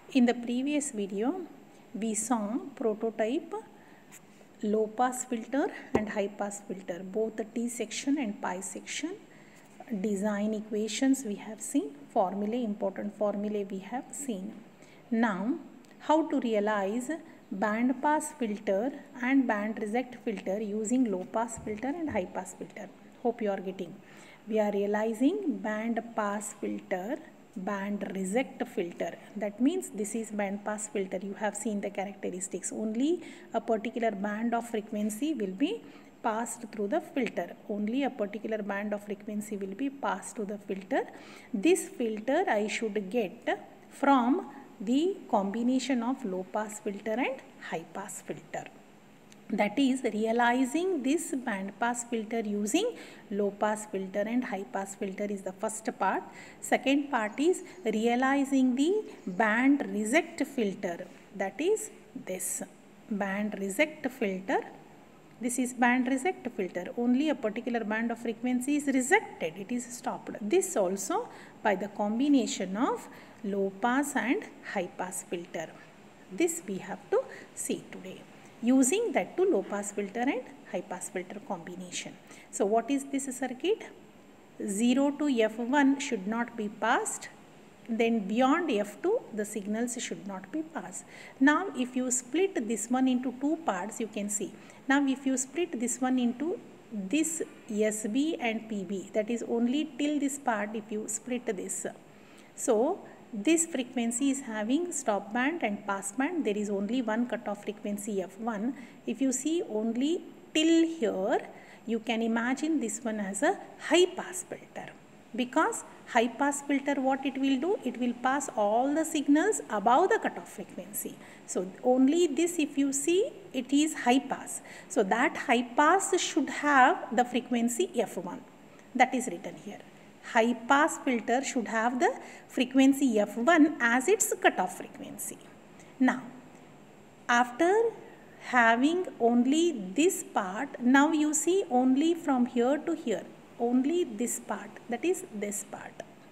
In the previous video, we saw prototype low pass filter and high pass filter, both the T section and pi section. Design equations we have seen, formulae, important formulae we have seen. Now, how to realize band pass filter and band reject filter using low pass filter and high pass filter. Hope you are getting. We are realizing band pass filter, band reject filter. That means this is band pass filter. You have seen the characteristics. Only a particular band of frequency will be passed through the filter. Only a particular band of frequency will be passed to the filter. This filter I should get from the combination of low pass filter and high pass filter. That is, realizing this band pass filter using low pass filter and high pass filter is the first part. Second part is realizing the band reject filter. That is this band reject filter. This is band reject filter. Only a particular band of frequency is rejected. It is stopped. This also by the combination of low pass and high pass filter. This we have to see today. Using that to low pass filter and high pass filter combination. So what is this circuit? 0 to F1 should not be passed. Then beyond F2 the signals should not be passed. Now if you split this one into two parts, you can see. Now if you split this one into this SB and PB, that is only till this part if you split this. So this frequency is having stop band and pass band. There is only one cutoff frequency F1. If you see only till here, you can imagine this one as a high pass filter. Because high pass filter, what it will do? It will pass all the signals above the cutoff frequency. So only this, if you see, it is high pass. So that high pass should have the frequency F1. That is written here. High pass filter should have the frequency F1 as its cutoff frequency. Now, after having only this part, now you see only from here to here, only this part, that is this part,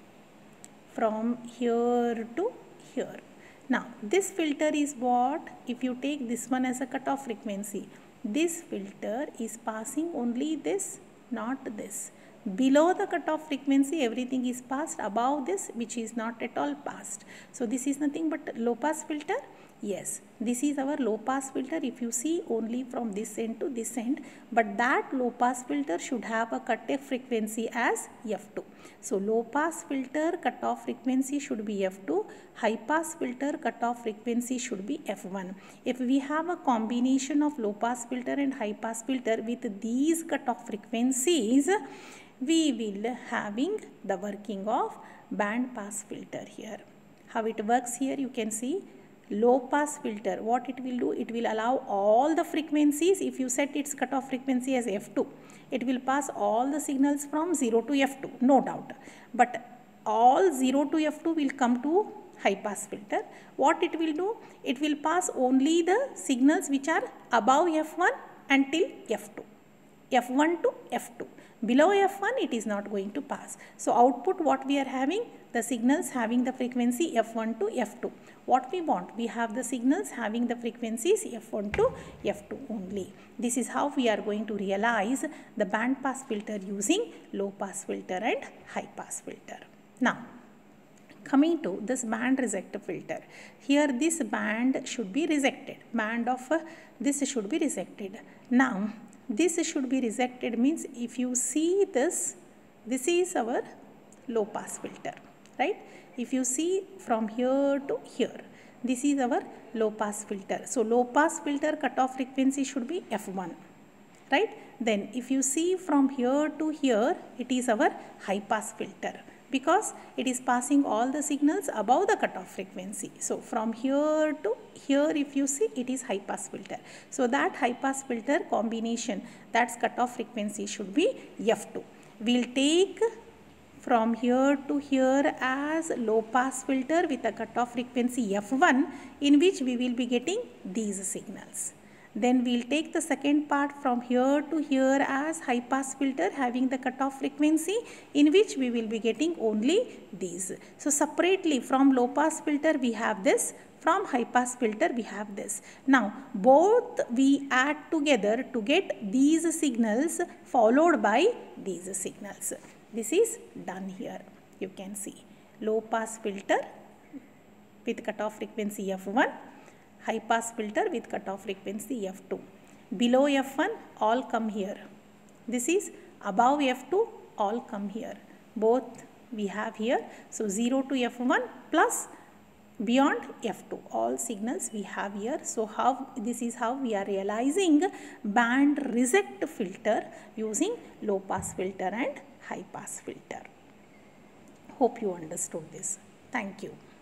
from here to here. Now, this filter is what? If you take this one as a cutoff frequency, this filter is passing only this, not this. Below the cutoff frequency, everything is passed. Above this, which is not at all passed. So this is nothing but low pass filter. Yes, this is our low pass filter. If you see only from this end to this end, but that low pass filter should have a cutoff frequency as F2. So low pass filter cutoff frequency should be F2. High pass filter cutoff frequency should be F1. If we have a combination of low pass filter and high pass filter with these cutoff frequencies, we will having the working of band pass filter here. How it works here, you can see. Low pass filter, what it will do? It will allow all the frequencies. If you set its cutoff frequency as F2, it will pass all the signals from 0 to F2, no doubt. But all 0 to F2 will come to high pass filter. What it will do? It will pass only the signals which are above F1 until F2. F1 to F2. Below F1 it is not going to pass. So output what we are having? The signals having the frequency F1 to F2. What we want? We have the signals having the frequencies F1 to F2 only. This is how we are going to realize the band pass filter using low pass filter and high pass filter. Now, coming to this band reject filter. Here this band should be rejected. Band of this should be rejected. Now, this should be rejected means if you see this, this is our low pass filter, right? If you see from here to here, this is our low pass filter. So low pass filter cutoff frequency should be F1, right? Then if you see from here to here, it is our high pass filter, because it is passing all the signals above the cutoff frequency. So from here to here, if you see, it is high pass filter. So that high pass filter combination, that's cutoff frequency should be F2. We'll take from here to here as low pass filter with a cutoff frequency F1, in which we will be getting these signals. Then we'll take the second part from here to here as high pass filter having the cutoff frequency, in which we will be getting only these. So separately from low pass filter we have this, from high pass filter we have this. Now both we add together to get these signals followed by these signals. This is done here. You can see low pass filter with cutoff frequency f1, high pass filter with cutoff frequency f2. Below f1 all come here. This is above f2, all come here. Both we have here. So 0 to f1 plus beyond f2, all signals we have here. So this is how we are realizing band reject filter using low pass filter and high pass filter. Hope you understood this. Thank you.